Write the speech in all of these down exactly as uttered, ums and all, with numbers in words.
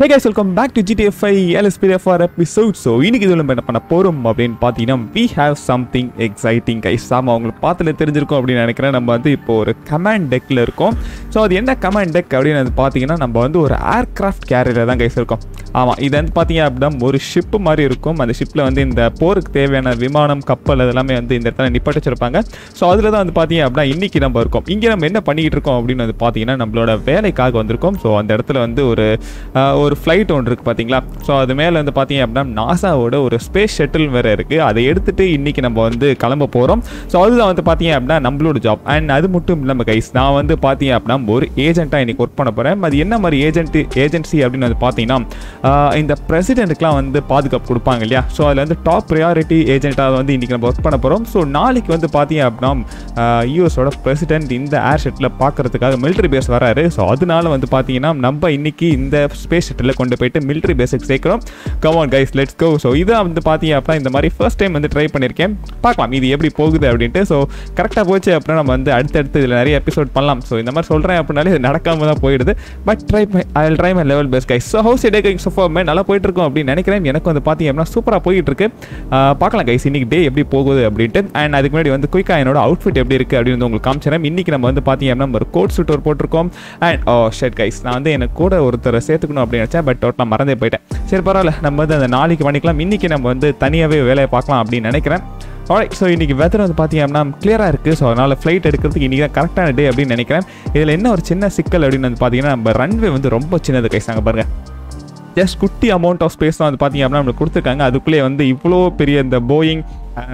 Hey guys, welcome back to G T A five L S P D F R episode. So, இன்னைக்கு இதுல என்ன பண்ண போறோம் அப்படினு பாத்தீங்கன்னா we have something exciting guys. நாம உங்களுக்கு பார்த்தல தெரிஞ்சிருக்கும் அப்படி நினைக்கிறேன். நம்ம வந்து இப்போ ஒரு கமாண்ட் டெக்ல இருக்கோம். சோ அது என்ன கமாண்ட் டெக் அப்படினு பாத்தீங்கன்னா நம்ம வந்து ஒரு ஏர்கிராஃப்ட் கேரியர்ல தான் guys இருக்கோம். ஆமா, இது வந்து பாத்தீங்க அப்படினா ஒரு ஷிப் மாதிரி இருக்கும். அந்த ஷிப்ல வந்து இந்த போருக்கு தேவையான விமானம், கப்பல் அதெல்லாம் வந்து இந்த இடத்துல நிப்பாட்டி வச்சிருப்பாங்க. சோ அதுல தான் வந்து பாத்தீங்க அப்படினா இன்னைக்கு நம்ம இருக்கோம். இங்க நம்ம என்ன பண்ணிட்டு இருக்கோம் அப்படினு வந்து பாத்தீங்கன்னா நம்மளோட வேலைக்காக வந்திருக்கோம். சோ அந்த இடத்துல வந்து ஒரு ஒரு ஃப்ளைட் ஒன்று இருக்குது பார்த்தீங்களா. ஸோ அது மேலே வந்து பார்த்தீங்க அப்படின்னா நாசாவோட ஒரு ஸ்பேஸ் ஷட்டில் வேறு இருக்குது. அதை எடுத்துகிட்டு இன்றைக்கி நம்ம வந்து கிளம்ப போகிறோம். ஸோ அதுதான் வந்து பார்த்தீங்க அப்படின்னா நம்மளோட ஜாப். அண்ட் அது மட்டும் இல்லாமல் கைஸ், நான் வந்து பார்த்தீங்க அப்படின்னா ஒரு ஏஜென்ட்டாக இன்றைக்கி ஒர்க் பண்ண போகிறேன். அது என்ன மாதிரி ஏஜென்ட் ஏஜென்சி அப்படின்னு வந்து பார்த்தீங்கன்னா இந்த பிரசிடென்ட்டுக்கெலாம் வந்து பாதுகாப்பு கொடுப்பாங்க இல்லையா. ஸோ அதில் வந்து டாப் ப்ரையாரிட்டி ஏஜென்ட்டாக வந்து இன்றைக்கி நம்ம ஒர்க் பண்ண போகிறோம். ஸோ நாளைக்கு வந்து பார்த்தீங்க அப்படின்னா யூஎஸோட பிரசிடென்ட் இந்த ஏர் ஷட்டில் பார்க்கறதுக்காக மிலிட்ரி பேஸ் வராரு. ஸோ அதனால வந்து பார்த்தீங்கன்னா நம்ம இன்னைக்கு இந்த ஸ்பேஸ் ஷட்டில் கொண்டு போயிட்டு மிலிட்ரி பேசிக் சேர்க்கிறோம். Come on guys, let's go. So இதான் வந்து பார்த்தீங்க அப்படின்னா இந்த மாதிரி ஃபர்ஸ்ட் டைம் வந்து ட்ரை பண்ணியிருக்கேன். பார்க்கலாம் இது எப்படி போகுது அப்படின்ட்டு. ஸோ கரெக்டாக போச்சு அப்படின்னா நம்ம வந்து அடுத்தடுத்து இதில் நிறைய எபிசோட் பண்ணலாம். ஸோ இந்த மாதிரி சொல்கிறேன் அப்படின்னாலே இது நடக்காம தான் போயிடுது. But try I will try my level best guys. So how's day guys so far நல்லா போயிட்டு இருக்கோம் அப்படின்னு நினைக்கிறேன். எனக்கு வந்து பார்த்தீங்க அப்படின்னா சூப்பராக போயிட்டு இருக்கு. பார்க்கலாம் கைஸ் இன்னைக்கு டே எப்படி போகுது அப்படின்ட்டு. அண்ட் அதுக்கு முன்னாடி வந்து குயிக்காக என்னோட அவுட்ஃபிட் எப்படி இருக்குது அப்படின்னு உங்களுக்கு காமிச்சிடறேன். இன்னைக்கு நம்ம வந்து பார்த்தீங்க அப்படின்னா ஒரு கோட் சூட் ஒரு போட்டிருக்கோம். அண்ட் ஓ ஷர்ட் கைஸ், நான் வந்து எனக்கு கூட ஒருத்தர் சேர்த்துக்கணும் அப்படின்னு நினச்சேன். பட் நான் மறந்தே போயிட்டேன். சரி பரவாயில்ல, நம்ம வந்து அந்த நாளைக்கு பண்ணிக்கலாம். இன்றைக்கி நம்ம வந்து தனியாகவே வேலையை பார்க்கலாம் அப்படின்னு நினைக்கிறேன். ஆல்ரைட், ஸோ இன்றைக்கி வெதர் வந்து பார்த்தீங்க அப்படின்னா கிளியராக இருக்குது. ஸோ அதனால் ஃப்ளைட் எடுக்கிறதுக்கு இன்றைக்கி தான் கரெக்டான டே அப்படின்னு நினைக்கிறேன். இதில் என்ன ஒரு சின்ன சிக்கல் அப்படின்னு வந்து பார்த்தீங்கன்னா நம்ம ரன்வே வந்து ரொம்ப சின்னது கைஸ். நாங்கள் பாருங்கள், ஜஸ்ட் குட்டி அமௌண்ட் ஆஃப் ஸ்பேஸ் தான் வந்து பார்த்தீங்க அப்படின்னா நம்மளுக்கு கொடுத்துருக்காங்க. அதுக்குள்ளேயே வந்து இவ்வளோ பெரிய இந்த Boeing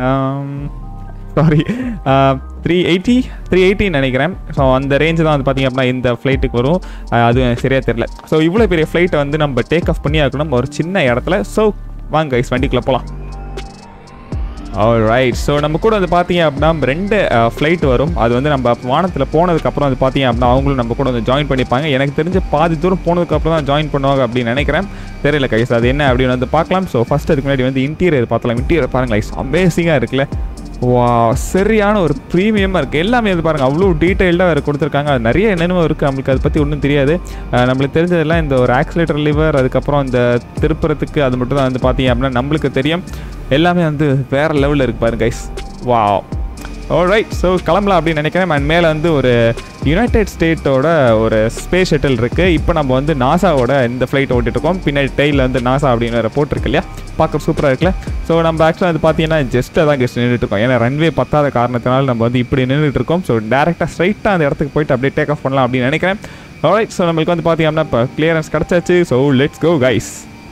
sorry three eighty three எயிட்டின்னு நினைக்கிறேன். ஸோ அந்த ரேஞ்சு தான் வந்து பார்த்திங்க அப்படின்னா இந்த ஃப்ளைட்டுக்கு வரும். அது சரியாக தெரியல. ஸோ இவ்வளோ பெரிய ஃப்ளைட்டை வந்து நம்ம டேக் ஆஃப் பண்ணி ஆகணும் ஒரு சின்ன இடத்துல. ஸோ வாங்க கைஸ் வண்டிக்குள்ளே போகலாம். ஆல்ரைட், ஸோ நம்ம கூட வந்து பார்த்தீங்க அப்படின்னா ரெண்டு ஃப்ளைட் வரும். அது வந்து நம்ம வானத்தில் போனதுக்கப்புறம் வந்து பார்த்தீங்க அப்படின்னா அவங்களும் நம்ம கூட வந்து ஜாயின் பண்ணிப்பாங்க. எனக்கு தெரிஞ்ச பாதி தூரம் போனதுக்கப்புறம் தான் ஜாயின் பண்ணுவாங்க அப்படின்னு நினைக்கிறேன். தெரியல கைஸ் அது என்ன அப்படின்னு வந்து பார்க்கலாம். ஸோ ஃபஸ்ட் அதுக்கு முன்னாடி வந்து இன்டீரியர் பார்த்தலாம். இன்டீரியர் பாருங்கள் கைஸ், அமேசிங்காக இருக்குல்ல. வா, சரியான ஒரு ப்ரீமியமாக இருக்குது. எல்லாமே வந்து பாருங்கள் அவ்வளோ டீட்டெயில்டாக வேறு கொடுத்துருக்காங்க. அது நிறைய என்னென்னமோ இருக்குது, நம்மளுக்கு அதை பற்றி ஒன்றும் தெரியாது. நம்மளுக்கு தெரிஞ்சதெல்லாம் இந்த ஒரு ஆக்சிலேட்டர் லிவர், அதுக்கப்புறம் இந்த திருப்புறத்துக்கு அது மட்டும் தான் வந்து பார்த்தீங்க அப்படின்னா நம்மளுக்கு தெரியும். எல்லாமே வந்து வேறு லெவலில் இருக்குது பாருங்க கைஸ். வா, ஆல்ரைட், ஸோ கிளம்பலாம் அப்படின்னு நினைக்கிறேன். அண்ட் மேலே வந்து ஒரு யுனைடெட் ஸ்டேட்டோட ஒரு ஸ்பேஸ் ஷட்டில் இருக்குது. இப்போ நம்ம வந்து நாசாவோட இந்த ஃப்ளைட் ஓட்டிகிட்ருக்கோம். பின்னாடி டைலில் வந்து நாசா அப்படின்னு வேறு போட்டிருக்கு இல்லையா, பார்க்க சூப்பராக இருக்குல்ல. ஸோ நம்ம ஆக்சுவலாக வந்து பார்த்தீங்கன்னா ஜஸ்ட்டாக தான் கெஸ்ட் நின்றுட்டு இருக்கோம். ஏன்னா ரன்வே பத்தாத காரணத்தினால நம்ம வந்து இப்படி நின்றுட்டு இருக்கோம். ஸோ டேரெக்டாக ஸ்ட்ரைட்டாக அந்த இடத்துக்கு போயிட்டு அப்படியே டேக் ஆஃப் பண்ணலாம் அப்படின்னு நினைக்கிறேன். ஆல்ரைட், ஸோ நம்மளுக்கு வந்து பார்த்தீங்கன்னா இப்போ கிளியரன்ஸ் கிடச்சாச்சு. So let's go guys.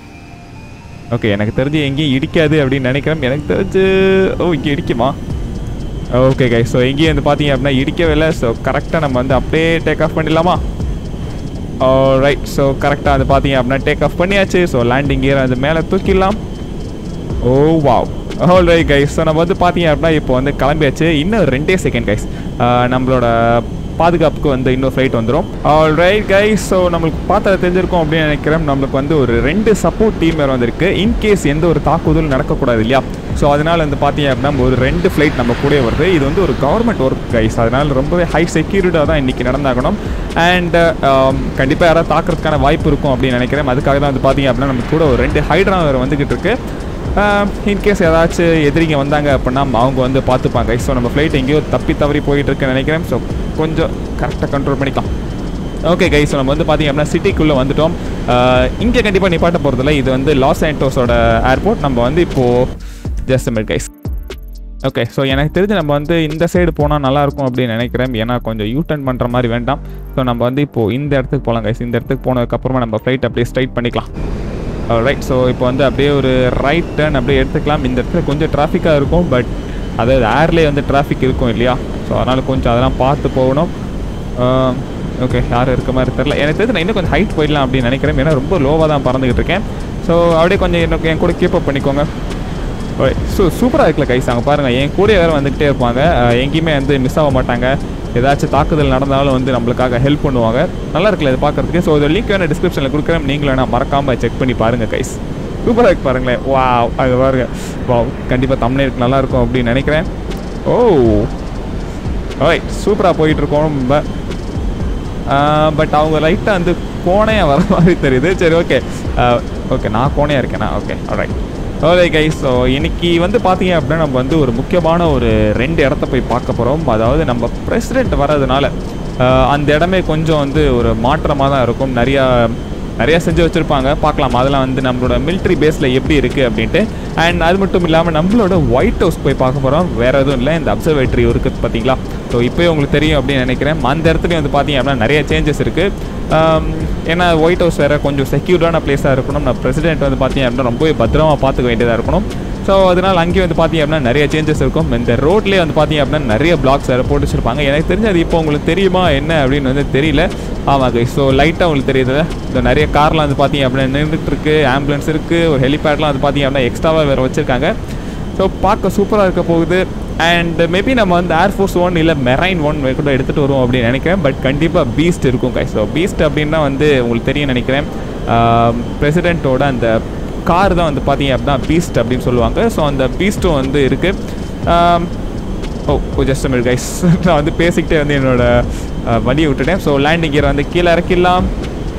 Okay, எனக்கு தெரிஞ்சு எங்கேயும் இடிக்காது அப்படின்னு நினைக்கிறேன். எனக்கு தெரிஞ்சு ஓ இங்கே இடிக்குமா? ஓகே கைஸ், ஸோ எங்கேயும் வந்து பார்த்தீங்க அப்படின்னா இடிக்கவே இல்லை. ஸோ கரெக்டாக நம்ம வந்து அப்படியே டேக் ஆஃப் பண்ணிடலாமா? ஆல்ரைட், ஸோ கரெக்டாக வந்து பார்த்தீங்க அப்படின்னா டேக் ஆஃப் பண்ணியாச்சு. ஸோ லேண்டிங் கியர் அது மேலே தூக்கிடலாம். Oh wow, alright guys, so நம்ம வந்து பார்த்தீங்க அப்படின்னா இப்போ வந்து கிளம்பியாச்சு. இன்னும் ரெண்டே செகண்ட் கைஸ் நம்மளோட பாதுகாப்புக்கு வந்து இன்னொரு ஃப்ளைட் வந்துடும். ஆல்ரைட் கைஸ், ஸோ நம்மளுக்கு பார்த்தா தெரிஞ்சிருக்கோம் அப்படின்னு நினைக்கிறேன். நம்மளுக்கு வந்து ஒரு ரெண்டு சப்போர்ட் டீம் வேறு வந்திருக்கு. இன்கேஸ் எந்த ஒரு தாக்குதலும் நடக்கக்கூடாது இல்லையா. ஸோ அதனால் வந்து பார்த்தீங்க அப்படின்னா ஒரு ரெண்டு ஃப்ளைட் நம்ம கூட வருது. இது வந்து ஒரு கவர்மெண்ட் ஒர்க் கைஸ். அதனால் ரொம்பவே ஹை செக்யூரிட்டியாக தான் இன்றைக்கி நடந்தாகணும். அண்ட் கண்டிப்பாக யாராவது தாக்குறதுக்கான வாய்ப்பு இருக்கும் அப்படின்னு நினைக்கிறேன். அதுக்காக தான் வந்து பார்த்தீங்க அப்படின்னா நம்ம கூட ஒரு ரெண்டு ஹைட்ரா வேறு வந்துக்கிட்டு இருக்கு. இன்கேஸ் ஏதாச்சும் எதிரிங்க வந்தாங்க அப்படின்னா அவங்க வந்து பார்த்துப்பாங்க. ஸோ நம்ம ஃப்ளைட் எங்கேயோ தப்பி தவறி போயிட்டுருக்குன்னு நினைக்கிறேன். ஸோ கொஞ்சம் கரெக்டாக கண்ட்ரோல் பண்ணிக்கலாம். ஓகே கைஸ், ஸோ நம்ம வந்து பார்த்தீங்க அப்படின்னா சிட்டிக்குள்ளே வந்துட்டோம். இங்கே கண்டிப்பாக நிப்பாட்ட போகிறதில்ல. இது வந்து லாஸ் ஏஞ்சல்ஸோட ஏர்போர்ட். நம்ம வந்து இப்போது just minute guys. Okay, so எனக்கு தெரிஞ்சு நம்ம வந்து இந்த சைடு போனால் நல்லாயிருக்கும் அப்படின்னு நினைக்கிறேன். ஏன்னா கொஞ்சம் யூ டர்ன் பண்ணுற மாதிரி வேண்டாம். ஸோ நம்ம வந்து இப்போது இந்த இடத்துக்கு போகலாம் கைஸ். இந்த இடத்துக்கு போனதுக்கப்புறமா நம்ம ஃப்ளைட் அப்படியே ஸ்ட்ரைட் பண்ணிக்கலாம். ரைட், ஸோ இப்போ வந்து அப்படியே ஒரு ரைட் டர்ன் அப்படியே எடுத்துக்கலாம். இந்த இடத்துல கொஞ்சம் டிராஃபிக்காக இருக்கும். பட் அதாவது ஏர்லேயே வந்து டிராஃபிக் இருக்கும் இல்லையா. ஸோ அதனால் கொஞ்சம் அதெல்லாம் பார்த்து போகணும். ஓகே, யாரும் இருக்க மாதிரி தெரில. எனக்கு தெரிஞ்சு நான் இன்னும் கொஞ்சம் ஹைட் போயிடலாம் அப்படின்னு நினைக்கிறேன். ஏன்னா ரொம்ப லோவாக தான் பறந்துக்கிட்டு இருக்கேன். ஸோ அப்படியே கொஞ்சம் எனக்கு என் கூட கீப் அப் பண்ணிக்கோங்க. ஸோ சூப்பராக இருக்குல்ல கைஸ். அங்கே பாருங்கள், என் கூட வேறு வந்துக்கிட்டே இருப்பாங்க. எங்கேயுமே வந்து மிஸ் ஆக மாட்டாங்க. ஏதாச்சும் தாக்குதல் நடந்தாலும் வந்து நம்மளுக்காக ஹெல்ப் பண்ணுவாங்க. நல்லா இருக்குல்ல இது பார்க்குறதுக்கு. ஸோ இதோட லிங்க் வேணும் டிஸ்கிரிப்ஷனில் கொடுக்குறேன். நீங்களும் வேணா மறக்காமல் செக் பண்ணி பாருங்கள் கைஸ். சூப்பராக இருக்கு பாருங்களேன். வா, அது பாருங்கள். வா, கண்டிப்பாக தமிழ்நாட்டுக்கு நல்லாயிருக்கும் அப்படின்னு நினைக்கிறேன். ஓ ஓய், சூப்பராக போயிட்டுருக்கோம். ரொம்ப பட் அவங்க லைட்டாக வந்து கோணையாக வர மாதிரி தெரியுது. சரி ஓகே ஓகே நான் கோணையாக இருக்கேனா? Okay alright. Okay guys, so இன்னைக்கு வந்து பார்த்தீங்க அப்படின்னா நம்ம வந்து ஒரு முக்கியமான ஒரு ரெண்டு இடத்த போய் பார்க்க போகிறோம். அதாவது நம்ம பிரசிடெண்ட் வர்றதுனால அந்த இடமே கொஞ்சம் வந்து ஒரு மாற்றமாக தான் இருக்கும். நிறையா நிறையா செஞ்சு வச்சுருப்பாங்க, பார்க்கலாம். அதெல்லாம் வந்து நம்மளோட மிலிட்ரி பேஸில் எப்படி இருக்குது அப்படின்ட்டு. அண்ட் அது மட்டும் இல்லாமல் நம்மளோட ஒயிட் ஹவுஸ் போய் பார்க்க போகிறோம். வேறு எதுவும் இல்லை, இந்த அப்சர்வேட்டரி இருக்குது பார்த்தீங்களா. ஸோ இப்போயே உங்களுக்கு தெரியும் அப்படின்னு நினைக்கிறேன். அந்த இடத்துலையும் வந்து பார்த்தீங்க அப்படின்னா நிறைய சேஞ்சஸ் இருக்குது. ஏன்னா ஒயிட் ஹவுஸ் வேறு கொஞ்சம் செக்யூர்டான பிளேஸாக இருக்கணும். நம்ம பிரசிடென்ட் வந்து பார்த்தீங்க அப்படின்னா ரொம்பவே பத்திரமாக பார்த்துக்க வேண்டியதாக இருக்கணும். ஸோ அதனால் அங்கேயும் வந்து பார்த்தீங்க அப்படின்னா நிறைய சேஞ்சஸ் இருக்கும். இந்த ரோட்லேயே வந்து பார்த்தீங்க அப்படின்னா நிறைய பிளாக்ஸ் வேறு போட்டு வச்சுருப்பாங்க. எனக்கு தெரிஞ்சு அது இப்போ உங்களுக்கு தெரியுமா என்ன அப்படின்னு வந்து தெரியல. ஆமாங்க, ஸோ லைட்டாக உங்களுக்கு தெரியுது. இந்த நிறைய கார்லாம் வந்து பார்த்தீங்க அப்படின்னா நின்றுட்டு இருக்கு, ஆம்புலன்ஸ் இருக்குது, ஒரு ஹெலிபேட்லாம் வந்து பார்த்தீங்க அப்படின்னா எக்ஸ்ட்ராவாக வேறு வச்சுருக்காங்க. ஸோ பார்க்க சூப்பராக இருக்க போகுது. அண்ட் மேபி நம்ம வந்து ஏர்ஃபோர்ஸ் ஒன் இல்லை மெரைன் ஒன் கூட எடுத்துகிட்டு வருவோம் அப்படின்னு நினைக்கிறேன். பட் கண்டிப்பாக பீஸ்ட் இருக்கும் கை. ஸோ பீஸ்ட் அப்படின்னா வந்து உங்களுக்கு தெரியும் நினைக்கிறேன், பிரசிடெண்ட்டோட அந்த கார் தான் வந்து பார்த்தீங்க அப்படின்னா பீஸ்ட் அப்படின்னு சொல்லுவாங்க. ஸோ அந்த பீஸ்ட்டும் வந்து இருக்குது. ஓ ஜஸ்ட் மினிட் கைஸ், நான் வந்து பேசிக்கிட்டே வந்து என்னோடய வண்டியை விட்டுட்டேன். ஸோ லேண்டிங் கியர் வந்து கீழே இறக்கிடலாம்.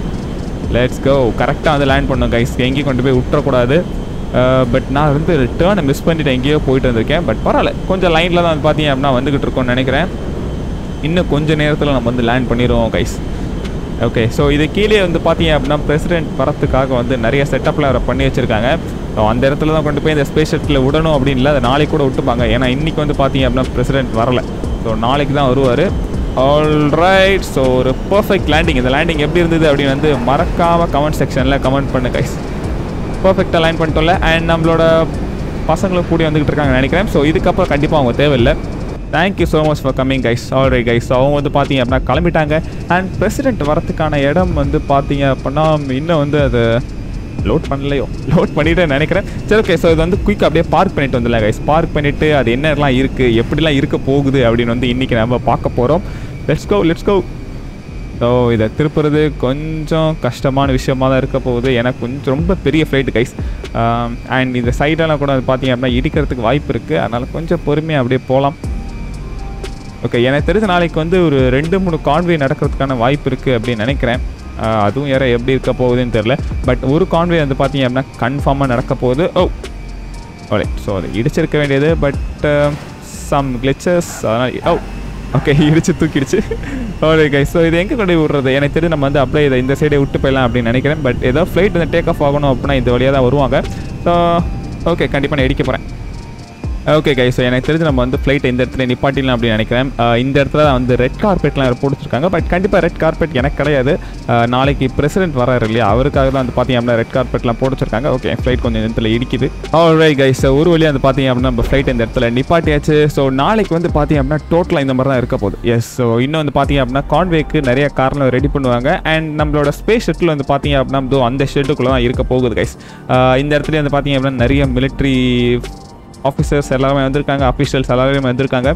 Let's go. கரெக்டாக வந்து லேண்ட் பண்ணோம் கைஸ், எங்கேயும் கொண்டு போய் விட்டுறக்கூடாது. பட் நான் வந்து டேர்னை மிஸ் பண்ணிவிட்டு எங்கேயோ போயிட்டு வந்திருக்கேன். பட் பரவாயில்ல, கொஞ்சம் லைனில் தான் வந்து பார்த்தீங்க அப்படின்னா வந்துக்கிட்டு இருக்கோம்னு நினைக்கிறேன். இன்னும் கொஞ்சம் நேரத்தில் நம்ம வந்து லேண்ட் பண்ணிடுவோம் கைஸ். ஓகே, ஸோ இது கீழே வந்து பார்த்தீங்க அப்படின்னா பிரசிடென்ட் வரத்துக்காக வந்து நிறைய செட்டப்லாம் வேறு பண்ணி வச்சுருக்காங்க. ஸோ அந்த இடத்துல தான் கொண்டு போய் இந்த ஸ்பேஸ் ஷட்டில் விடணும் அப்படின்னு இல்லை, அதை நாளைக்கு கூட விட்டுப்பாங்க. ஏன்னா இன்றைக்கி வந்து பார்த்தீங்க அப்படின்னா பிரசிடென்ட் வரலை. ஸோ நாளைக்கு தான் வருவார். ஆல்ரைட், ஸோ ஒரு பர்ஃபெக்ட் லேண்டிங். இந்த லேண்டிங் எப்படி இருந்தது அப்படின்னு வந்து மறக்காமல் கமெண்ட் செக்ஷனில் கமெண்ட் பண்ணு கைஸ். பர்ஃபெக்டாக லைன் பண்ணிட்டோம்ல. அண்ட் நம்மளோட பசங்களும் கூடி வந்துக்கிட்டு இருக்காங்கன்னு நினைக்கிறேன். ஸோ இதுக்கப்புறம் கண்டிப்பாக அவங்க தேவையில்லை. Thank you so much for coming guys. Alright guys, அவங்க வந்து பார்த்தீங்க அப்படின்னா கிளம்பிட்டாங்க. அண்ட் பிரசிடென்ட் வரத்துக்கான இடம் வந்து பார்த்தீங்க அப்படின்னா இன்னும் வந்து அது லோட் பண்ணலையோ, லோட் பண்ணிவிட்டு நினைக்கிறேன். சரி ஓகே, ஸோ இது வந்து குயிக்காக அப்படியே பார்க் பண்ணிட்டு வந்துடலாம் கைஸ். பார்க் பண்ணிவிட்டு அது என்னெல்லாம் இருக்குது, எப்படிலாம் இருக்க போகுது அப்படின்னு வந்து இன்றைக்கி நம்ம பார்க்க போகிறோம். Let's go let's go. So இதை திருப்புறது கொஞ்சம் கஷ்டமான விஷயமாக தான் இருக்க போகுது. எனக்கு கொஞ்சம் ரொம்ப பெரிய ஃப்ளைட்டு கைஸ். அண்ட் இந்த சைடெல்லாம் கூட அது பார்த்தீங்க அப்படின்னா இடிக்கிறதுக்கு வாய்ப்பு இருக்குது. அதனால் கொஞ்சம் பொறுமையாக அப்படியே போகலாம். ஓகே, எனக்கு தெரிஞ்ச நாளைக்கு வந்து ஒரு ரெண்டு மூணு கான்வே நடக்கிறதுக்கான வாய்ப்பு இருக்குது அப்படின்னு நினைக்கிறேன். அதுவும் யாரை எப்படி இருக்க போகுதுன்னு தெரில. பட் ஒரு கான்வே வந்து பார்த்தீங்க அப்படின்னா கன்ஃபார்மாக நடக்க போகுது. ஓ ஓகே, ஸோ அது இடிச்சிருக்க வேண்டியது. பட் சம் கிளிச்சஸ், அதனால் ஓ ஓகே இடிச்சு தூக்கிடுச்சு. ஓகே கைஸ், ஸோ இது எங்கே கொண்டு போய் விட்றது? எனக்கு தெரிஞ்சு நம்ம வந்து அப்படியே இதை இந்த சைடே விட்டு போயிடலாம் அப்படின்னு நினைக்கிறேன். பட் ஏதோ ஃப்ளைட் வந்து டேக் ஆஃப் ஆகணும் அப்படின்னா இந்த வழியாக தான் வருவாங்க. ஸோ ஓகே, கண்டிப்பாக நான் இடிக்க போகிறேன். ஓகே கைஸ், ஸோ எனக்கு தெரிஞ்சு நம்ம வந்து ஃப்ளைட் இந்த இடத்துல நிப்பாட்டிடலாம் அப்படின்னு நினைக்கிறேன். இந்த இடத்துல வந்து ரெட் கார்பெட்லாம் போட்டுருக்காங்க. பட் கண்டிப்பாக ரெட் கார்பெட் எனக்கு கிடையாது. நாளைக்கு பிரசிடென்ட் வராரு இல்லையா, அவருக்காக தான் வந்து பார்த்தீங்க அப்படின்னா ரெட் கார்பெட்லாம் போட்டு வச்சிருக்காங்க. ஓகே, ஃப்ளைட் கொஞ்சம் இந்த இடத்துல இடிக்குது. ஆல்ரைட் கைஸ், ஒரு வழியாக வந்து பார்த்தீங்க அப்படின்னா நம்ம ஃப்ளைட் இந்த இடத்துல நிப்பாட்டியாச்சு. ஸோ நாளைக்கு வந்து பார்த்தீங்க அப்படின்னா டோட்டலாக இந்த மாதிரி தான் இருக்க போகுது. எஸ், ஸோ இன்னும் வந்து பார்த்தீங்க அப்படின்னா கான்வேக்கு நிறைய கார்லாம் ரெடி பண்ணுவாங்க. அண்ட் நம்மளோட ஸ்பேஸ் ஷெட்டில் வந்து பார்த்தீங்க அப்படின்னா அந்த ஷெட்டுக்குள்ளே தான் இருக்க போகுது கைஸ். இந்த இடத்துல வந்து பார்த்தீங்க அப்படின்னா நிறைய மிலிட்ரி ஆஃபீஸர்ஸ் எல்லாருமே வந்திருக்காங்க, அஃபிஷியல்ஸ் எல்லாருமே வந்திருக்காங்க.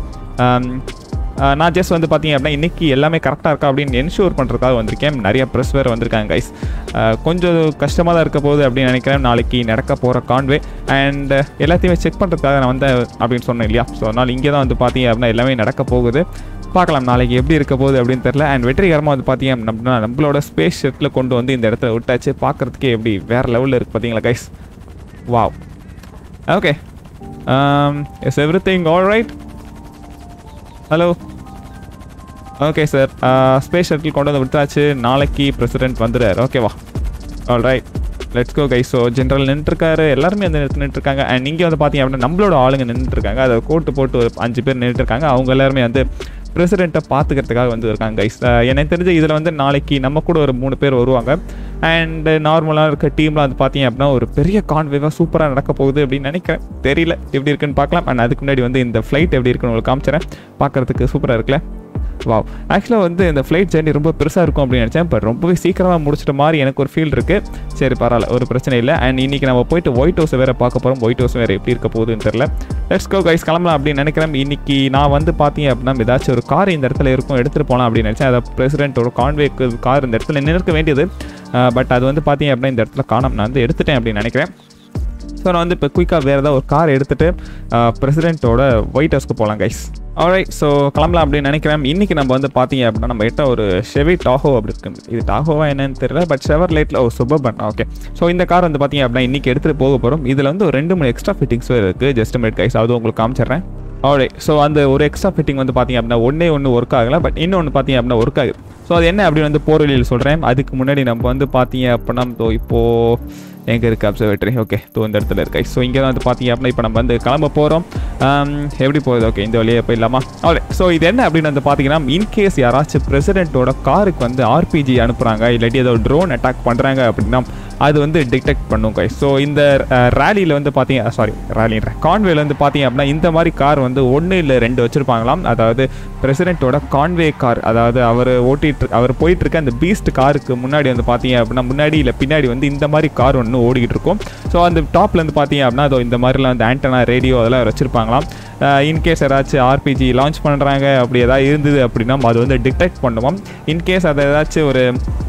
நான் ஜஸ்ட் வந்து பார்த்தீங்க அப்படின்னா இன்றைக்கி எல்லாமே கரெக்டாக இருக்கா அப்படின்னு என்ஷூர் பண்ணுறதுக்காக வந்திருக்கேன். நிறைய ப்ரெஸ் வேறு வந்திருக்காங்க கைஸ். கொஞ்சம் கஷ்டமாக தான் இருக்க போகுது அப்படின்னு நினைக்கிறேன் நாளைக்கு நடக்க போகிற கான்வே. அண்ட் எல்லாத்தையுமே செக் பண்ணுறதுக்காக நான் வந்தேன் அப்படின்னு சொன்னேன் இல்லையா. ஸோ அதனால் இங்கே தான் வந்து பார்த்தீங்க அப்படின்னா எல்லாமே நடக்க போகுது. பார்க்கலாம் நாளைக்கு எப்படி இருக்க போகுது அப்படின்னு தெரில. அண்ட் வெற்றிகரமாக வந்து பார்த்தீங்க அப்படின்னா நம்மளோட ஸ்பேஸ் ஷெட்டில் கொண்டு வந்து இந்த இடத்துல விட்டாச்சு. பார்க்குறதுக்கே எப்படி வேறு லெவலில் இருக்குது பார்த்தீங்களா guys. Wow. Okay, Um, is everything all right? Hello. Okay sir, space shuttle கொண்டு வந்து விட்டாச்சு. நாளைக்கு பிரசிடென்ட் வந்துடுறாரு. ஓகேவா? All right, let's go guys. So general நின்றுருக்காரு, எல்லாருமே அந்த இடத்துல நின்றுருக்காங்க. அண்ட் இங்கே வந்து பார்த்தீங்க அப்படின்னா நம்மளோட ஆளுங்க நின்றுருக்காங்க. அதை கோட்டு போட்டு ஒரு அஞ்சு பேர் நின்றுருக்காங்க. அவங்க எல்லாருமே வந்து பிரசிடெண்ட்டை பார்த்துக்கிறதுக்காக வந்து இருக்காங்க கைஸ். எனக்கு தெரிஞ்சு இதில் வந்து நாளைக்கு நம்ம கூட ஒரு மூணு பேர் வருவாங்க. அண்ட் நார்மலாக இருக்க டீம்லாம் வந்து பார்த்தீங்க அப்படின்னா ஒரு பெரிய கான்வேவாக சூப்பராக நடக்க போகுது அப்படின்னு நினைக்கிறேன். தெரியல எப்படி இருக்குன்னு பார்க்கலாம். அண்ட் அதுக்கு முன்னாடி வந்து இந்த ஃப்ளைட் எப்படி இருக்குன்னு உங்களுக்கு காமிச்சிடறேன். பார்க்குறதுக்கு சூப்பராக இருக்குல்ல. வாவ், ஆக்சுவலாக வந்து இந்த ஃப்ளைட் ஜேர்னி ரொம்ப பெருசாக இருக்கும் அப்படின்னு நினச்சேன். பட் ரொம்பவே சீக்கிரமாக முடிச்சிட்ட மாதிரி எனக்கு ஒரு ஃபீல் இருக்குது. சரி பரவாயில்ல, ஒரு பிரச்சனை இல்லை. அண்ட் இன்றைக்கி நம்ம போயிட்டு ஒயிட் ஹவுஸை வேறு பார்க்க போகிறோம். ஒயிட் ஹவுஸ் வேறு எப்படி இருக்க போகுதுன்னு தெரியல. லெட்ஸ் கோ கைஸ், கிளம்பலாம் அப்படின்னு நினைக்கிறேன். இன்றைக்கி நான் வந்து பார்த்தீங்க அப்படின்னா ஏதாச்சும் ஒரு கார் இந்த இடத்துல இருக்கும், எடுத்துகிட்டு போகலாம் அப்படின்னு நினச்சேன். அதை பிரசிடென்ட்டோட கான்வேக்கு கார் இந்த இடத்துல நிற்க வேண்டியது. பட் அது வந்து பார்த்தீங்க அப்படின்னா இந்த இடத்துல காணோம். நான் வந்து எடுத்துட்டேன் அப்படின்னு நினைக்கிறேன். ஸோ நான் வந்து இப்போ குயிக்காக வேறு ஏதாவது ஒரு கார் எடுத்துகிட்டு பிரசிடென்ட்டோட ஒயிட் ஹவுஸ்க்கு போகலாம் கைஸ். ஆல்ரைட், ஸோ கிளம்பலாம் அப்படின்னு நினைக்கிறேன். இன்றைக்கி நம்ம வந்து பார்த்தீங்க அப்படின்னா நம்ம கிட்ட ஒரு ஷெவி டாஹோ அப்படி இருக்குது. இது டாஹோவா என்னன்னு தெரியல, பட் ஷெவர் லைட்டில் ஒரு சூப்பர்பன். ஓகே, ஸோ இந்த கார் வந்து பார்த்தீங்க அப்படின்னா இன்றைக்கி எடுத்துகிட்டு போக போகிறோம். இதில் வந்து ஒரு ரெண்டு மூணு எக்ஸ்ட்ரா ஃபிட்டிங்ஸும் இருக்குது. ஜஸ்ட் மினிட் கைஸ், அது உங்களுக்கு காமிச்சிடுறேன். ஆல்ரைட், ஸோ அந்த ஒரு எக்ஸ்ட்ரா ஃபிட்டிங் வந்து பார்த்தீங்க அப்படின்னா ஒன்றே ஒன்று ஒர்க் ஆகலை, பட் இன்னொன்று பார்த்தீங்க அப்படின்னா ஒர்க் ஆகுது. ஸோ அது என்ன அப்படின்னு வந்து போர் வழியில் சொல்கிறேன். அதுக்கு முன்னாடி நம்ம வந்து பார்த்தீங்க அப்படின்னா இப்போது எங்கே இருக்குது அப்சர்வேட்டரி? ஓகே, தோ இந்த இடத்துல இருக்கு. ஸோ இங்கே தான் வந்து பார்த்தீங்க அப்படின்னா இப்போ நம்ம வந்து கிளம்ப போகிறோம். எப்படி போகுது? ஓகே, இந்த வழியே போயிடலாமா? அவ்வளோ. ஸோ இது என்ன அப்படின்னு வந்து பார்த்தீங்கன்னா, இன்கேஸ் யாராச்சும் பிரசிடென்ட்டோட காருக்கு வந்து ஆர்பிஜி அனுப்புகிறாங்க, இல்லாட்டி ஏதோ ட்ரோன் அட்டாக் பண்ணுறாங்க அப்படின்னா அது வந்து டிடெக்ட் பண்ணும் கை. ஸோ இந்த ரேலியில் வந்து பார்த்தீங்க சாரி ரேலின்ற கான்வேல வந்து பார்த்தீங்க அப்படின்னா இந்த மாதிரி கார் வந்து ஒன்று இல்லை ரெண்டு வச்சுருப்பாங்களாம். அதாவது பிரசிடென்ட்டோட கான்வே கார், அதாவது அவர் ஓட்டிட்டு அவர் போயிட்டுருக்க அந்த பீஸ்ட் காருக்கு முன்னாடி வந்து பார்த்தீங்க அப்படின்னா முன்னாடி இல்லை பின்னாடி வந்து இந்த மாதிரி கார் ஒன்று ஓடிக்கிட்டு இருக்கும். ஸோ அந்த டாப்பில் வந்து பார்த்தீங்க அப்படின்னா அதோ இந்த மாதிரிலாம் வந்து ஆண்டனா ரேடியோ அதெல்லாம் வச்சுருப்பாங்களாம். இன்கேஸ் ஏதாச்சும் ஆர்பிஜி லான்ச் பண்ணுறாங்க அப்படி ஏதாவது இருந்தது அப்படின்னா அது வந்து டிடெக்ட் பண்ணுவோம். இன்கேஸ் அதை ஏதாச்சும் ஒரு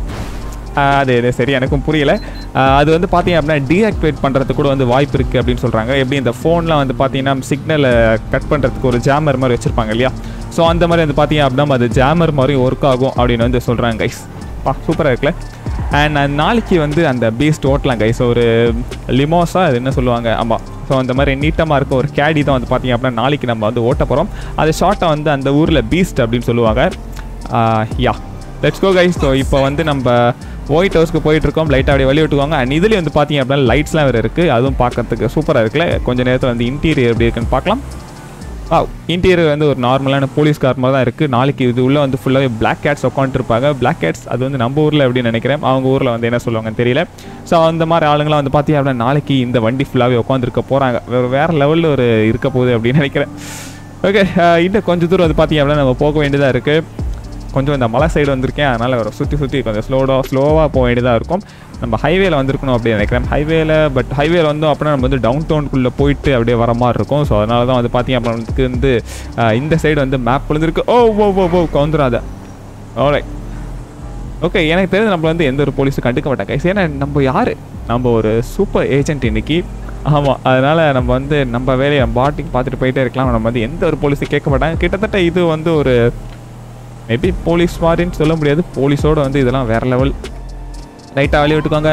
அது இது சரி எனக்கும் புரியலை. அது வந்து பார்த்தீங்க அப்படின்னா டீஆக்டிவேட் பண்ணுறதுக்கு கூட வந்து வாய்ப்பு இருக்குது அப்படின்னு சொல்கிறாங்க. எப்படி இந்த ஃபோன்லாம் வந்து பார்த்தீங்கன்னா சிக்னலை கட் பண்ணுறதுக்கு ஒரு ஜாமர் மாதிரி வச்சுருப்பாங்க இல்லையா? ஸோ அந்த மாதிரி வந்து பார்த்தீங்க அப்படின்னா அது ஜாமர் மாதிரி ஒர்க் ஆகும் அப்படின்னு வந்து சொல்கிறாங்க கைஸ். பா சூப்பராக இருக்குல்ல. அண்ட் நாளைக்கு வந்து அந்த பீஸ்ட் ஓட்டலாம் கைஸ். ஒரு லிமோஸா அது என்ன சொல்லுவாங்க? ஆமாம். ஸோ அந்த மாதிரி நீட்டமாக இருக்க ஒரு கேடி தான் வந்து பார்த்தீங்க அப்படின்னா நாளைக்கு நம்ம வந்து ஓட்ட போகிறோம். அது ஷார்ட்டாக வந்து அந்த ஊரில் பீஸ்ட் அப்படின்னு சொல்லுவாங்க. Yeah let's go guys. So இப்போ வந்து நம்ம ஒயிட் ஹவுஸ்க்கு போயிட்டுருக்கோம். லைட்டாக அப்படியே வழி விட்டுக்குவாங்க. அண்ட் இதுலேயே வந்து பார்த்தீங்க அப்படின்னா லைட்ஸ்லாம் வேறு இருக்குது. அதுவும் பார்க்கறதுக்கு சூப்பராக இருக்குல்ல. கொஞ்சம் நேரத்தில் வந்து இன்டீரியர் எப்படி இருக்குன்னு பார்க்கலாம். ஆ இன்டீரியர் வந்து ஒரு நார்மலான போலீஸ் கார் மாதிரி தான் இருக்குது. நாளைக்கு இது உள்ளே வந்து ஃபுல்லாகவே பிளாக் கேட்ஸ் உட்காந்துருப்பாங்க. பிளாக் கேட்ஸ் அது வந்து நம்ம ஊரில் எப்படின்னு நினைக்கிறேன். அவங்க ஊரில் வந்து என்ன சொல்லுவாங்கன்னு தெரியல. ஸோ அந்த மாதிரி ஆளுங்களாம் வந்து பார்த்தீங்க அப்படின்னா நாளைக்கு இந்த வண்டி ஃபுல்லாகவே உட்காந்துருக்க போகிறாங்க. வேறு வேறு லெவலில் ஒரு இருக்க போகுது அப்படின்னு நினைக்கிறேன். ஓகே, இன்னும் கொஞ்சம் தூரம் வந்து பார்த்தீங்க அப்படின்னா நம்ம போக வேண்டியதாக இருக்குது. கொஞ்சம் இந்த மலை சைடு வந்திருக்கேன், அதனால் ஒரு சுற்றி சுற்றி கொஞ்சம் ஸ்லோடாக ஸ்லோவாக போக வேண்டியதாக இருக்கும். நம்ம ஹைவேல வந்திருக்கணும் அப்படின்னு நினைக்கிறேன். ஹைவேல பட் ஹைவேல வந்து அப்படின்னா நம்ம வந்து டவுன் டவுனுக்குள்ளே போயிட்டு அப்படியே வர மாதிரி இருக்கும். ஸோ அதனால தான் வந்து பார்த்தீங்க அப்படின்னா வந்து இந்த சைடு வந்து மேப் விழுந்துருக்கு. ஓ ஓ ஓ ஓ கவுந்துராத. ஓரை ஓகே, எனக்கு தெரிஞ்சு நம்மள வந்து எந்த ஒரு போலீஸும் கண்டுக்க மாட்டாங்க. ஏன்னா நம்ம யார்? நம்ம ஒரு சூப்பர் ஏஜென்ட் இன்னைக்கு. ஆமாம், அதனால் நம்ம வந்து நம்ம வேலையை பாட்டிக்கு பார்த்துட்டு போயிட்டே இருக்கலாம். நம்ம வந்து எந்த ஒரு போலீஸும் கேட்க மாட்டாங்க. கிட்டத்தட்ட இது வந்து ஒரு மேபி போலீஸ் மாதிரின்னு சொல்ல முடியாது. போலீஸோடு வந்து இதெல்லாம் வேறு லெவல். லைட்டாக வழி விட்டுக்கோங்க.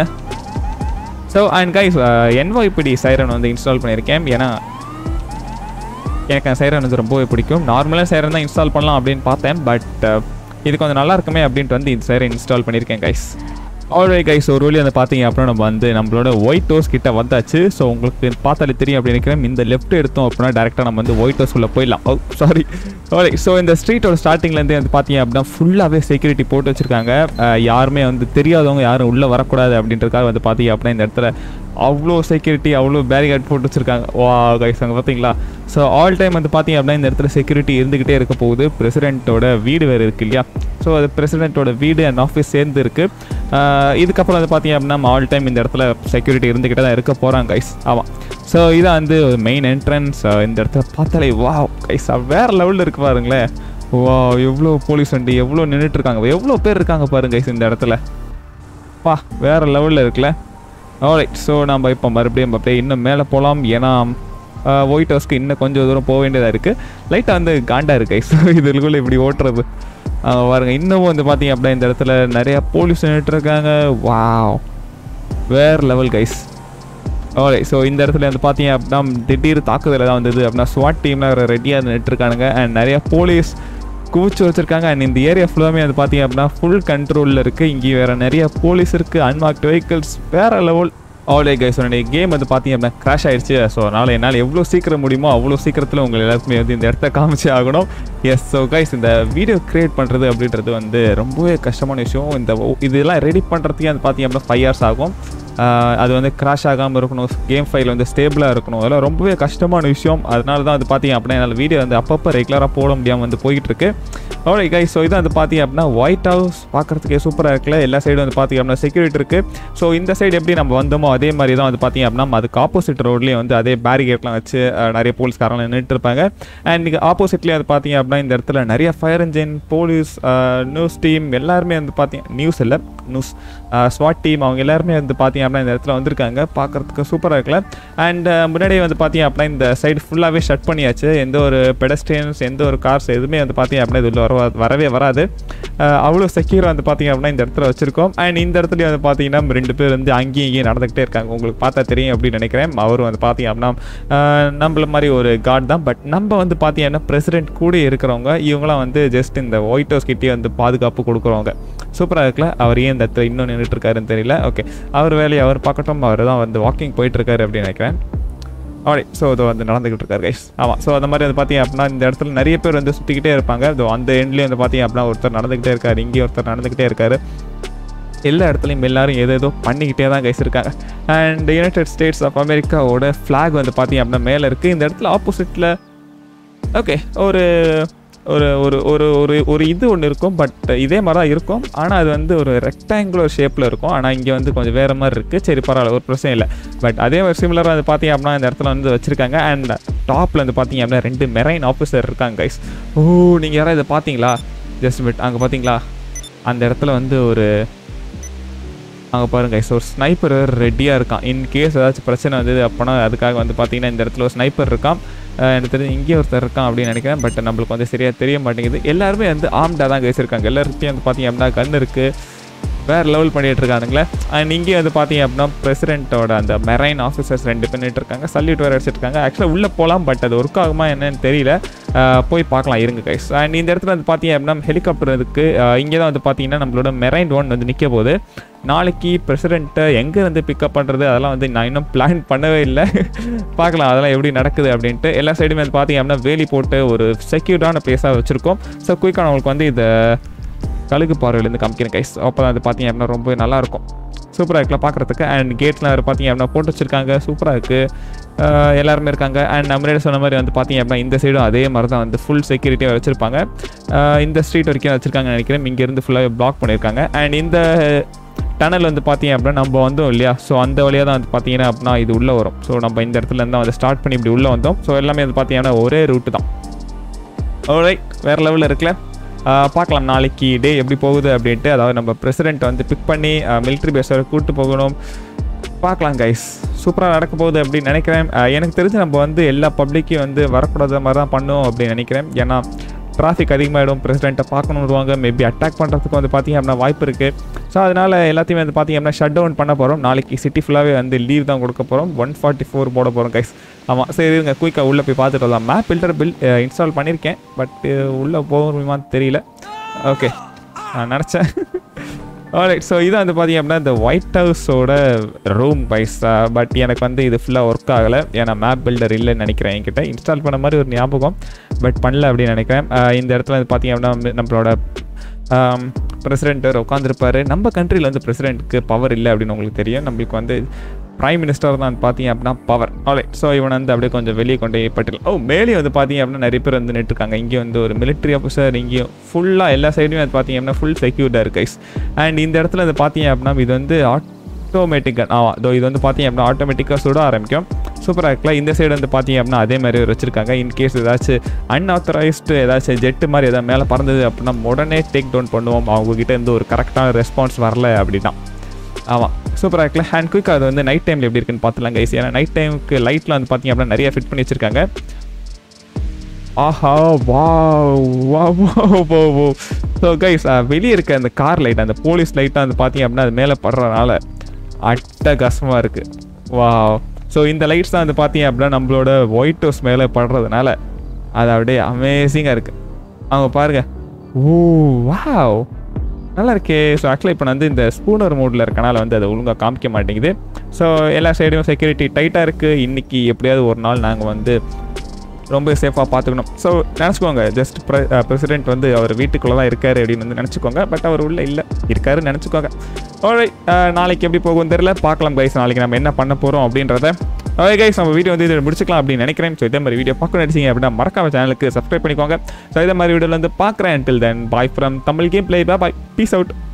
So and guys, NYPD siren வந்து இன்ஸ்டால் பண்ணியிருக்கேன். ஏன்னா எனக்கு அந்த சைரன் வந்து ரொம்பவே பிடிக்கும். நார்மலாக சைரன் தான் இன்ஸ்டால் பண்ணலாம் அப்படின்னு பார்த்தேன். பட் இது கொஞ்சம் நல்லா இருக்குமே அப்படின்ட்டு வந்து இந்த சைரன் இன்ஸ்டால் பண்ணியிருக்கேன் கைஸ். ஆல்ரைட் கைஸ், ஒரு வழி வந்து பார்த்தீங்க அப்படின்னா நம்ம வந்து நம்மளோட ஒயிட் ஹவுஸ் கிட்ட வந்தாச்சு. ஸோ உங்களுக்கு பார்த்தாலே தெரியும் அப்படின்னு நினைக்கிறேன். இந்த லெஃப்ட் எடுத்தோம் அப்படின்னா டேரெக்டாக நம்ம வந்து ஒயிட் ஹவுஸ் உள்ள போயிடலாம். ஓ சாரி. ஆல்ரைட், ஸோ இந்த ஸ்ட்ரீட்டோட ஸ்டார்டிங்லேருந்தே வந்து பார்த்தீங்க அப்படின்னா ஃபுல்லாகவே செக்யூரிட்டி போட்டு வச்சுருக்காங்க. யாருமே வந்து தெரியாதவங்க யாரும் உள்ளே வரக்கூடாது அப்படின்றதுக்காக வந்து பார்த்தீங்க அப்படின்னா இந்த இடத்துல அவ்வளோ செக்யூரிட்டி அவ்வளோ பேரிகார்ட் போட்டு வச்சுருக்காங்க. வா கைஸ் அங்கே பார்த்தீங்களா? ஸோ ஆல் டைம் வந்து பார்த்தீங்க அப்படின்னா இந்த இடத்துல செக்யூரிட்டி இருந்துக்கிட்டே இருக்க போகுது. பிரசிடென்ட்டோட வீடு வேறு இருக்குது இல்லையா? ஸோ அது பிரசிடென்ட்டோட வீடு அண்ட் ஆஃபீஸ் சேர்ந்து இருக்குது. இதுக்கப்புறம் வந்து பார்த்தீங்க அப்படின்னா ஆல் டைம் இந்த இடத்துல செக்யூரிட்டி இருந்துக்கிட்டே தான் இருக்க போகிறாங்க கைஸ். ஆமாம், ஸோ இதான் வந்து மெயின் என்ட்ரன்ஸ். இந்த இடத்துல பார்த்தாலே வா கைஸ் வேறு லெவலில் இருக்கு பாருங்களேன். வா எவ்வளோ போலீஸ் வண்டி எவ்வளோ நின்றுட்டுருக்காங்க, எவ்வளோ பேர் இருக்காங்க பாருங்க கைஸ் இந்த இடத்துல. பா வேறு லெவலில் இருக்குல்ல. ஆல்ரைட், ஸோ நம்ம இப்போ மறுபடியும் அப்படியே இன்னும் மேலே போகலாம். ஏன்னா ஒயிட் ஹவுஸ்க்கு இன்னும் கொஞ்சம் தூரம் போக வேண்டியதாக இருக்குது. லைட்டாக வந்து காண்டா இருக்குது கைஸ் இதுக்குள்ளே இப்படி ஓட்டுறது பாருங்க. இன்னமும் வந்து பார்த்தீங்க அப்படின்னா இந்த இடத்துல நிறையா போலீஸ் நின்றுட்டுருக்காங்க. வாவ் வேறு லெவல் கைஸ். ஓகே, ஸோ இந்த இடத்துல வந்து பார்த்தீங்க அப்படின்னா திடீர் தாக்குதல் தான் வந்தது அப்படின்னா ஸ்வாட் டீம்லாம் ரெடியாக நின்றுட்டுருக்கானுங்க. அண்ட் நிறையா போலீஸ் குவிச்சு வச்சுருக்காங்க. அண்ட் இந்த ஏரியா ஃபுல்லாமே வந்து பார்த்தீங்க அப்படின்னா ஃபுல் கண்ட்ரோலில் இருக்குது. இங்கே வேறு நிறைய போலீஸ் இருக்குது, அன்மார்க்டு வெஹிக்கிள்ஸ் வேறு லெவல். ஆல்ரே கைஸ், என்னுடைய கேம் வந்து பார்த்தீங்க அப்படின்னா கிராஷ் ஆகிடுச்சு. ஸோ அதனால் என்னால் எவ்வளோ சீக்கிரம் முடியுமோ அவ்வளோ சீக்கிரத்தில் உங்கள் எல்லாருக்குமே வந்து இந்த இடத்த காமிச்சே ஆகணும். எஸ், ஸோ கைஸ் இந்த வீடியோ க்ரியேட் பண்ணுறது அப்படின்றது வந்து ரொம்பவே கஷ்டமான விஷயம். இந்த இதெல்லாம் ரெடி பண்ணுறதுக்கே வந்து பார்த்தீங்க அப்படின்னா ஃபைவ் இயர்ஸ் ஆகும். அது வந்து கிராஷ் ஆகாமல் இருக்கணும், கேம் ஃபைல் வந்து ஸ்டேபிளாக இருக்கணும். அதெல்லாம் ரொம்பவே கஷ்டமான விஷயம். அதனால தான் வந்து பார்த்தீங்க அப்படின்னா என்னால் வீடியோ வந்து அப்பப்போ ரெகுலராக போட முடியாமல் வந்து போய்கிட்டு இருக்கு. ஓகே கைஸ், ஸோ இது வந்து பார்த்தீங்க அப்படின்னா ஒயிட் ஹவுஸ் பார்க்குறதுக்கே சூப்பராக இருக்குல்ல. எல்லா சைடும் வந்து பார்த்தீங்க அப்படின்னா செக்யூரிட்டி இருக்குது. ஸோ இந்த சைடு எப்படி நம்ம வந்தோமோ அதே மாதிரி தான் வந்து பார்த்தீங்க அப்படின்னா அதுக்கு ஆப்போசிட் ரோட்லேயே வந்து அதே பேரிகேட்லாம் வச்சு நிறைய போலீஸ்காரங்க நின்றுட்டு இருப்பாங்க. அண்ட் நீங்கள் ஆப்போசிட்லேயே வந்து பார்த்தீங்க அப்படின்னா இந்த இடத்துல நிறைய fire engine, police, news team எல்லாருமே வந்து பார்த்தீங்க நியூஸ் இல்லை நியூஸ் ஸ்வாட் டீம் அவங்க எல்லாருமே வந்து பார்த்தீங்க அப்படின்னா இந்த இடத்துல வந்திருக்காங்க. பார்க்குறதுக்கு சூப்பராக இருக்குல்ல. அண்ட் முன்னாடியே வந்து பார்த்தீங்க அப்படின்னா இந்த சைடு ஃபுல்லாகவே ஷட் பண்ணியாச்சு. எந்த ஒரு பெடஸ்ட்ரியன்ஸ் எந்த ஒரு கார்ஸ் எதுவுமே வந்து பார்த்தீங்க அப்படின்னா இது வர வரவே வராது. அவ்வளோ செக்யூராக வந்து பார்த்தீங்க அப்படின்னா இந்த இடத்துல வச்சுருக்கோம். அண்ட் இந்த இடத்துல வந்து பார்த்தீங்கன்னா ரெண்டு பேர் வந்து அங்கேயும் இங்கேயும் நடந்துக்கிட்டே இருக்காங்க. உங்களுக்கு பார்த்தா தெரியும் அப்படின்னு நினைக்கிறேன். அவர் வந்து பார்த்தீங்க அப்படின்னா நம்மள மாதிரி ஒரு கார்டு தான். பட் நம்ம வந்து பார்த்தீங்கன்னா பிரசிடென்ட் கூட இருக்கிறவங்க இவங்களாம் வந்து ஜஸ்ட் இந்த ஒயிட் ஹவுஸ் கிட்டே வந்து பாதுகாப்பு கொடுக்குறவங்க. சூப்பராக இருக்குல்ல. அவர் ஏன் இந்த இடத்துல இன்னும் நின்றுட்டு இருக்காருன்னு தெரியல. ஓகே, அவர் வேலையை அவர் பார்க்கட்டும். அவர் தான் வந்து வாக்கிங் போயிட்டுருக்காரு அப்படின்னு நினைக்கிறேன். ஓகே, ஸோ இது வந்து நடந்துக்கிட்டு இருக்காரு கைஸ். ஆமாம், ஸோ அந்த மாதிரி வந்து பார்த்தீங்க அப்படின்னா இந்த இடத்துல நிறைய பேர் வந்து சுற்றிக்கிட்டே இருப்பாங்க. இதோ அந்த எண்ட்லேயும் வந்து பார்த்தீங்க அப்படின்னா ஒருத்தர் நடந்துக்கிட்டே இருக்காரு, இங்கேயும் ஒருத்தர் நடந்துக்கிட்டே இருக்காரு. எல்லா இடத்துலையும் எல்லாரும் ஏதோ ஏதோ பண்ணிக்கிட்டே தான் கைஸ் இருக்காங்க. அண்ட் யுனைடெட் ஸ்டேட்ஸ் ஆஃப் அமெரிக்காவோட ஃப்ளாக் வந்து பார்த்தீங்க அப்படின்னா மேலே இருக்குது. இந்த இடத்துல ஆப்போசிட்டில் ஓகே ஒரு ஒரு ஒரு ஒரு ஒரு ஒரு இது ஒன்று இருக்கும். பட் இதே மாதிரி தான் இருக்கும். ஆனால் அது வந்து ஒரு ரெக்டாங்குலர் ஷேப்பில் இருக்கும். ஆனால் இங்கே வந்து கொஞ்சம் வேறு மாதிரி இருக்குது. சரி பரவாயில்ல, ஒரு பிரச்சனை இல்லை. பட் அதே மாதிரி சிமிலராக வந்து பார்த்தீங்க அப்படின்னா இந்த இடத்துல வந்து வச்சுருக்காங்க. அண்ட் டாப்பில் வந்து பார்த்தீங்க அப்படின்னா ரெண்டு மெரைன் ஆஃபீஸர் இருக்காங்க கைஸ். ஓ, நீங்கள் யாராவது இதை பார்த்தீங்களா? ஜஸ்ட் பிட் அங்கே பார்த்தீங்களா? அந்த இடத்துல வந்து ஒரு அங்கே பாருங்க கைஸ், ஒரு ஸ்னைப்பர் ரெடியாக இருக்கான். இன் கேஸ் ஏதாச்சும் பிரச்சனை வந்தது அப்படின்னா அதுக்காக வந்து பார்த்தீங்கன்னா இந்த இடத்துல ஒரு ஸ்னைப்பர் இருக்கான். எனக்கு தெரிஞ்சு இங்கே ஒருத்தர் இருக்கான் அப்படின்னு நினைக்கிறேன். பட் நம்மளுக்கு வந்து சரியாக தெரிய மாட்டேங்குது. எல்லாருமே வந்து ஆம்டாக தான் கைஸ் எல்லாருக்கிட்டையும் வந்து பார்த்தீங்க அப்படின்னா கண் இருக்குது. வேறு லெவல் பண்ணிகிட்டு இருக்கானுங்களே. அண்ட் இங்கே வந்து பார்த்தீங்க அப்படின்னா பிரசிடென்ட்டோட அந்த மெரைன் ஆஃபீஸர்ஸ் ரெண்டு பண்ணிட்டு இருக்காங்க. சல்யூட் வேறு அடிச்சிருக்காங்க. ஆக்சுவலாக உள்ளே போகலாம். பட் அது ஒர்க் ஆகுமா என்னன்னு தெரியல. போய் பார்க்கலாம் இருங்க கைஸ். அண்ட் இந்த இடத்துல வந்து பார்த்தீங்க அப்படின்னா ஹெலிகாப்டர் இருக்குது. இங்கே தான் வந்து பார்த்தீங்கன்னா நம்மளோட மெரைன் ஒன் வந்து நிற்க போகுது. நாளைக்கு பிரசிடென்ட்டை எங்கே வந்து பிக்கப் பண்ணுறது அதெல்லாம் வந்து நான் இன்னும் பிளான் பண்ணவே இல்லை. பார்க்கலாம் அதெல்லாம் எப்படி நடக்குது அப்படின்ட்டு. எல்லா சைடுமே வந்து பார்த்தீங்க அப்படின்னா வேலி போட்டு ஒரு செக்யூர்டான பிளேஸாக வச்சுருக்கோம். ஸோ குயிக்காக உங்களுக்கு வந்து இதை கழுகு பார்வையிலேருந்து காமிக்கிறேன் கைஸ். அப்போ தான் அது பார்த்தீங்க அப்படின்னா ரொம்ப நல்லாயிருக்கும். சூப்பராக இருக்குல்ல பார்க்குறதுக்கு. அண்ட் கேட்லாம் வேறு பார்த்தீங்க அப்படின்னா போட்டு வச்சுருக்காங்க. சூப்பராக இருக்குது. எல்லாருமே இருக்காங்க. அண்ட் நம்ம சொன்ன மாதிரி வந்து பார்த்தீங்க அப்படின்னா இந்த சைடும் அதே மாதிரி தான் வந்து ஃபுல் செக்யூரிட்டியாக வச்சுருப்பாங்க. இந்த ஸ்ட்ரீட் வரைக்கும் வச்சுருக்காங்கன்னு நினைக்கிறேன். இங்கேருந்து ஃபுல்லாக பிளாக் பண்ணியிருக்காங்க. அண்ட் இந்த டனல் வந்து பார்த்தீங்க அப்படின்னா நம்ம வந்தோம் இல்லையா? ஸோ அந்த வழியாக தான் வந்து பார்த்தீங்கன்னா அப்படின்னா இது உள்ளே வரும். ஸோ நம்ம இந்த இடத்துல இருந்தால் வந்து ஸ்டார்ட் பண்ணி இப்படி உள்ளே வந்தோம். ஸோ எல்லாமே வந்து பார்த்தீங்கன்னா ஒரே ரூட்டு தான். ஆல்ரைட், வேறு லெவலில் இருக்குல்ல. பார்க்கலாம் நாளைக்கு டே எப்படி போகுது அப்படின்ட்டு. அதாவது நம்ம பிரசிடென்ட் வந்து பிக் பண்ணி மிலிட்ரி பேஸ் வரை கூப்பிட்டு போகணும். பார்க்கலாம் கைஸ், சூப்பராக நடக்க போகுது அப்படின்னு நினைக்கிறேன். எனக்கு தெரிஞ்சு நம்ம வந்து எல்லா பப்ளிக்கையும் வந்து வரக்கூடாத மாதிரி தான் பண்ணுவோம் அப்படின்னு நினைக்கிறேன். ஏன்னா டிராஃபிக் அதிகமாகிடும். பிரசிடென்ட்டை பார்க்கணுருவாங்க. மேபி அட்டாக் பண்ணுறதுக்கு வந்து பார்த்தீங்க அப்படின்னா வாய்ப்பு இருக்குது. ஸோ அதனால் எல்லாத்தையுமே வந்து பார்த்தீங்க அப்படின்னா ஷட் டவுன் பண்ண போகிறோம். நாளைக்கு சிட்டி ஃபுல்லாகவே வந்து லீவ் தான் கொடுக்க போகிறோம். ஒன் ஃபார்ட்டி ஃபோர் போட போகிறோம் கைஸ். ஆமாம், சரி இருங்க குயிக்காக உள்ளே போய் பார்த்துட்டு வரலாம். மேப் பில்டர் பில் இன்ஸ்டால் பண்ணியிருக்கேன். பட் உள்ளே போகணுமான்னு தெரியல. ஓகே, நான் நினச்சேன். ஆல்ரைட், ஸோ இதை வந்து பார்த்தீங்க அப்படின்னா இந்த ஒயிட் ஹவுஸோட ரூம் வைஸ். பட் எனக்கு வந்து இது ஃபுல்லாக ஒர்க் ஆகலை. ஏன்னா மேப் பில்டர் இல்லைன்னு நினைக்கிறேன். என்கிட்ட இன்ஸ்டால் பண்ண மாதிரி ஒரு ஞாபகம், பட் பண்ணல அப்படின்னு நினைக்கிறேன். இந்த இடத்துல வந்து பார்த்தீங்க அப்படின்னா நம்மளோட பிரசிடென்ட் உட்காந்துருப்பார். நம்ம கண்ட்ரியில் வந்து பிரசிடென்ட்டுக்கு பவர் இல்லை அப்படின்னு உங்களுக்கு தெரியும். நம்மளுக்கு வந்து பிரைம் மினிஸ்டர் தான் பார்த்தீங்க அப்படின்னா பவர். ஆல்ரைட், ஸோ இவன் வந்து அப்படியே கொஞ்சம் வெளியே கொண்டு பட்டில். ஓ, மேலே வந்து பார்த்தீங்க அப்படின்னா நிறைய பேர் வந்து நின்றுருக்காங்க. இங்கே வந்து ஒரு மிலிட்ரி ஆஃபீஸர், இங்கேயும் ஃபுல்லாக எல்லா சைடுமே வந்து பார்த்தீங்க அப்படின்னா ஃபுல் செக்யூர்டாக இருக்குது கைஸ். அண்ட் இந்த இடத்துல வந்து பார்த்தீங்க அப்படின்னா இது வந்து ஆட்டோமேட்டிக்காக ஆமாம் இதோ இது வந்து பார்த்தீங்க அப்படின்னா ஆட்டோமேட்டிக்காக சுட ஆரம்பிக்கும். சூப்பராக இருக்கலாம். இந்த சைடு வந்து பார்த்தீங்க அப்படின்னா அதே மாதிரி வச்சுருக்காங்க. இன்கேஸ் ஏதாச்சும் அன்ஆத்தரைஸ்டு ஏதாச்சும் ஜெட்டு மாதிரி ஏதாவது மேலே பறந்தது அப்படின்னா உடனே டேக் டவுன் பண்ணுவோம். அவங்ககிட்ட இருந்து ஒரு கரெக்டான ரெஸ்பான்ஸ் வரல அப்படின்னா. ஆமாம், சூப்பராக இருக்குல்ல. ஹேண்ட் குயிக் அது வந்து நைட் டைமில் எப்படி இருக்குன்னு பார்த்துலாம் கைஸ். ஏன்னா நைட் டைமுக்கு லைட்டில் வந்து பார்த்தீங்க அப்படின்னா நிறைய ஃபிட் பண்ணி வச்சுருக்காங்க. ஆஹா, வா வா வா வா. ஸோ கைஸ் வெளியே இருக்க அந்த கார் லைட், அந்த போலீஸ் லைட்டாக வந்து பார்த்தீங்க அப்படின்னா அது மேலே படுறதுனால அட்டகாசமாக இருக்குது. வா. ஸோ இந்த லைட்ஸ் தான் வந்து பார்த்தீங்க அப்படின்னா நம்மளோட ஒயிட் ஹவுஸ் மேலே படுறதுனால அது அப்படியே அமேசிங்காக இருக்குது. அவங்க பாருங்கள். ஓ வாவ், நல்லா இருக்கே. ஸோ ஆக்சுவலாக இப்போ வந்து இந்த ஸ்பூனர் மோடில் இருக்கனால வந்து அதை ஒழுங்காக காமிக்க மாட்டேங்குது. ஸோ எல்லா சைடும் செக்யூரிட்டி டைட்டாக இருக்குது. இன்றைக்கி எப்படியாவது ஒரு நாள் நாங்கள் வந்து ரொம்ப சேஃபாக பார்த்துக்கணும். ஸோ நினச்சிக்கோங்க, ஜஸ்ட் ப்ரெ பிரசிடென்ட் வந்து அவர் வீட்டுக்குள்ளே தான் இருக்கார் அப்படின்னு வந்து நினச்சிக்கோங்க. பட் அவர் உள்ளே இல்லை இருக்காருன்னு நினச்சிக்கோங்க. ஆல்ரைட், நாளைக்கு எப்படி போகும் தெரியல. பார்க்கலாம் கைஸ் நாளைக்கு நம்ம என்ன பண்ண போகிறோம் அப்படின்றத. ஓகே கைஸ், நம்ம வீடியோ வந்து இதை முடிச்சுக்கலாம் அப்படின்னு நினைக்கிறேன். ஸோ இதே மாதிரி வீடியோ பார்க்க நினைச்சிங்க அப்படின்னா மறக்காம சேனலுக்கு சப்ஸ்கிரைப் பண்ணிக்கோங்க. ஸோ இதே மாதிரி வீடியோவில் வந்து பார்க்குறேன். until then bye from Tamil game play. Bye, peace out.